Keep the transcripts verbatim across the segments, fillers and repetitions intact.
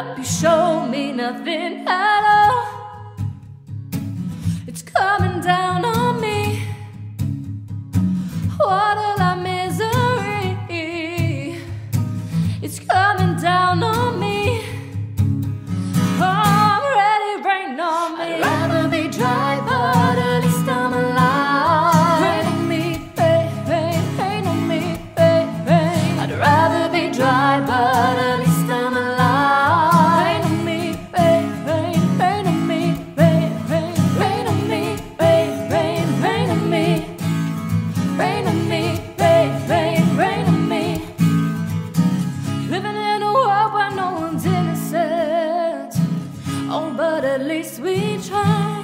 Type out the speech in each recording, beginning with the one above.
up, you show me nothing at all. It's coming down on me. What a lot of misery. It's coming down on me. Oh, I'm ready, rain on me. I'd rather be dry, but at least I'm alive. Rain on me, rain, rain, rain on me, rain, rain. I'd rather be dry, but at least I'm alive. Rain on me, rain, rain, rain on me, rain, rain, rain on me, rain, rain, rain on me, rain on me, rain, rain, rain on me. Living in a world where no one's innocent. Oh, but at least we try.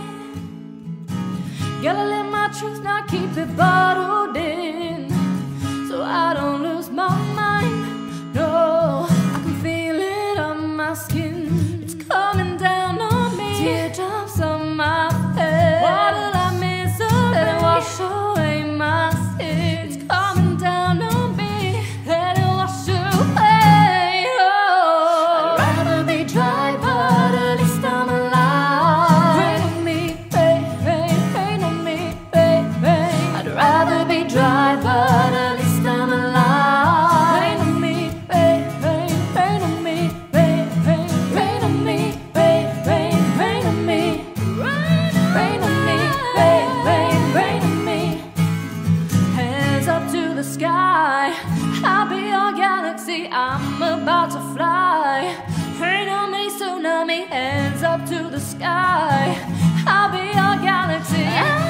Gotta live my truth, not keep it bottled in, so I don't lose my mind. No, I can feel it on my skin. It's coming down on me. Teardrops on my head. What a lot of misery. Let it wash away my sins. It's coming down on me. Let it wash away. Oh, I'd rather be dry, but at least I'm alive. Rain on me, rain, rain, rain on me, rain, rain. I'd rather be dry, but at least I'm alive. Rain on me, rain, rain, rain on me, rain, rain, rain on me, rain, rain, rain on me, rain on me, rain, rain, rain on me. Hands up to the sky, I'll be your galaxy, I'm about to fly. Rain on me, tsunami, hands up to the sky, I'll be your galaxy.